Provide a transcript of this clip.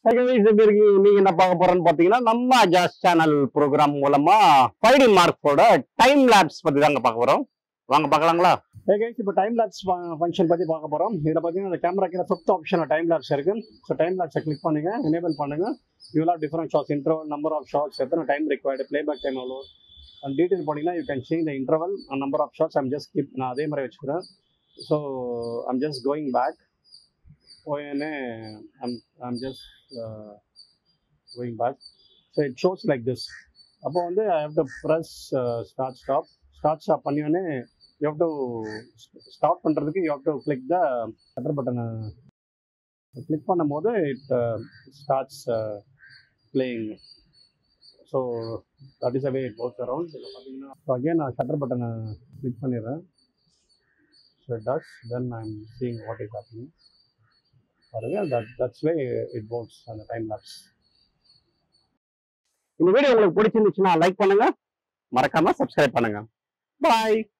நீங்க என்ன பார்க்க போறோம்னு பாத்தீங்கன்னா நம்ம அஜாஸ் சேனல் ப்ரோக்ராம் மூலமா 5D மார்க்ஸோட டைம் லேப்ஸ் பத்தி தாங்க பார்க்க போறோம். வாங்க பார்க்கலாங்களா? இப்போ டைம் லேப்ஸ் ஃபங்க்ஷன் பத்தி பார்க்க போறோம். இதுல பாத்தீங்கன்னா இந்த கேமரா கீழே 5th ஆப்ஷன்ல டைம் லேப்ஸ் இருக்கு. ஸோ டைம் லேப்ஸை கிளிக் பண்ணுங்க, எனேபிள் பண்ணுங்க. You will have different shots, interval, number of shots, எத்தனை டைம் ரிக்வயர்டு, பிளேபேக் டைம் எவ்வளோ அண்ட் டீட்டெயில் போனீங்கன்னா you can change the interval and number of shots. I'm just keep, நான் அதே மாதிரி வச்சுக்கிறேன். So I'm just going back. போயனே I'm just going back. So it shows like this. அப்போ வந்து I have to press start stop பண்ணியோடனே you have to stop பண்ணுறதுக்கு you have to click the shutter button. click பண்ணும்போது it starts playing. So that is the way it works around. So again நான் shutter button click பண்ணிடுறேன். So it does. Then I'm seeing what is happening. That's way it works on the time lapse. இந்த video உங்களுக்கு பிடிச்சிருந்துச்சுன்னா like பண்ணுங்க, மறக்காம subscribe பண்ணுங்க. பாய்.